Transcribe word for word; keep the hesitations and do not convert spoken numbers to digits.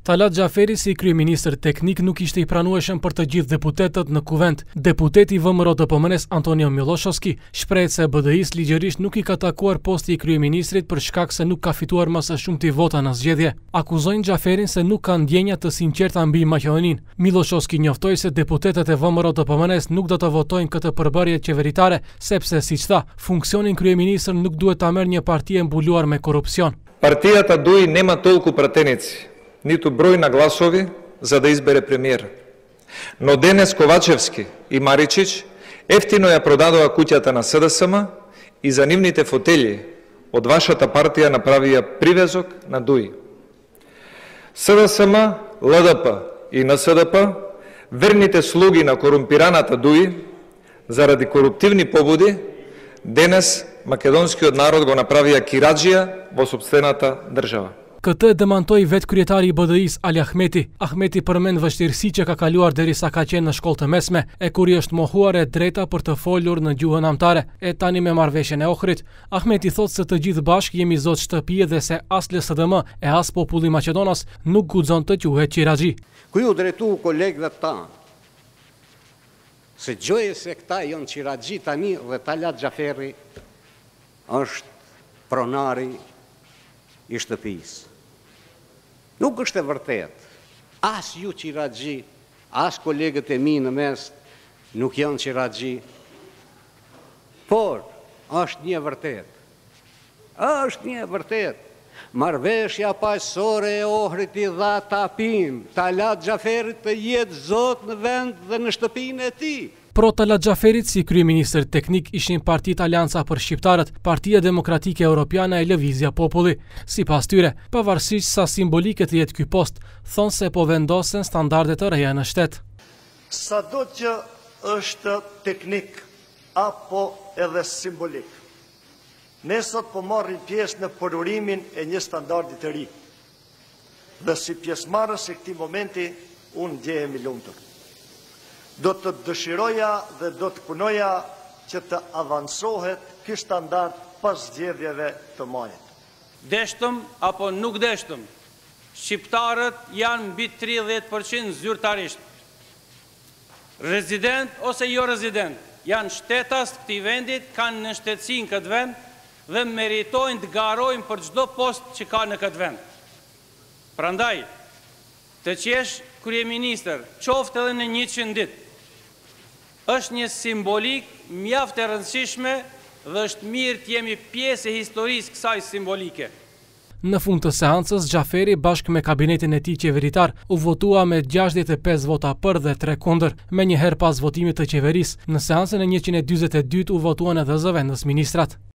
Talat Xhaferi, si kryeministër teknik, nuk ishte i pranueshëm për të gjithë deputetët në kuvent. Deputeti V M R O D P M N-s Antonio Miloshovski shprehet se B D I-s ligjërisht nuk i ka takuar posti i kryeministrit për shkak se nuk ka fituar më së shumti vota në zgjedhje. Akuzojnë Xhaferin se nuk ka ndjenja të sinqerta mbi Maqedoninë. Miloshovski njoftoi se deputetët e V M R O D P M N-s nuk do të votojnë këtë përbërje qeveritare sepse, siç tha, funksionin kryeministër nuk duhet ta merr një parti e mbuluar me korupcion. Партията ДУИ нема толку пратеници, ниту број на гласови за да избере премиер. Но денес Ковачевски и Маричич ефтино ја продадоа куќата на С D S M и за нивните фотели од вашата партија направија привезок на ДУИ. С D S M, Л Д П и Н С Д П, верните слуги на корумпираната ДУИ, заради коруптивни побуди, денес македонскиот народ го направија кираџија во сопствената држава. Këtë demantoi vetë kryetari i B D I-s Ali Ahmeti. Ahmeti përmend vështirësi që ka kaluar derisa ka qenë në shkollë të mesme, e kur i është mohuar e drejta për të folur në gjuhën anëtare, e tani me marrëveshjen e Ohrit. Ahmeti thotë se të gjithë bashkë jemi zot shtëpie dhe se as L S D M e as populli Maqedonas nuk guxon të quhet qiraxhi. Ku ju drejtu kolegëve tanë, se gjoje se këta janë qiraxhi tani dhe Talat Xhaferi është pronari i shtëpisë. Nuk është e vërtet. As ju qiraxhi, as kolegët e mi në mes nuk janë qiraxhi. Por është një vërtet. Është një vërtet. Marrëveshja paqësore e Ohrit i dha tapim Talat Xhaferit të jetë zot në vend dhe në shtëpinë e tij. Pro Talat Xhaferit si kryeministër teknik ishin Partitë Alianca për Shqiptarët, Partia Demokratike Europiane e Lëvizja Populli. Sipas tyre, pavarësisht sa simbolike të jetë ky post, thonë se po vendosen standarde të reja në shtet. Sado që është teknik apo edhe simbolik, ne sot po marrim pjesë në përurimin e një standardi të ri. Dhe si pjesëmarrës e këtij momenti, unë ndjehem i lumtur. Do të dëshiroja dhe do të punoja që të avansohet ky standard pas zgjedhjeve të majit. Deshtëm apo nuk deshtëm, shqiptarët janë mbi tridhjetë përqind zyrtarisht. Rezident ose jo rezident, janë shtetas të këtij vendit, kanë në shtetësinë këtë vend dhe meritojnë të garojnë për çdo post që ka në këtë vend. Prandaj, të qesh kryeministër, qoftë edhe në njëqind ditë, është një simbolik mjaft e rëndësishme dhe është mirë të jemi pjesë e historisë kësaj simbolike. Në fund të seancës, Xhaferi bashkë me kabinetin e tij qeveritar u votua me gjashtëdhjetë e pesë vota për dhe tre kundër, me një herë pas votimit të qeverisë. Në seancën e njëqind e dyzet e dy u votuan edhe zëvendës ministrat.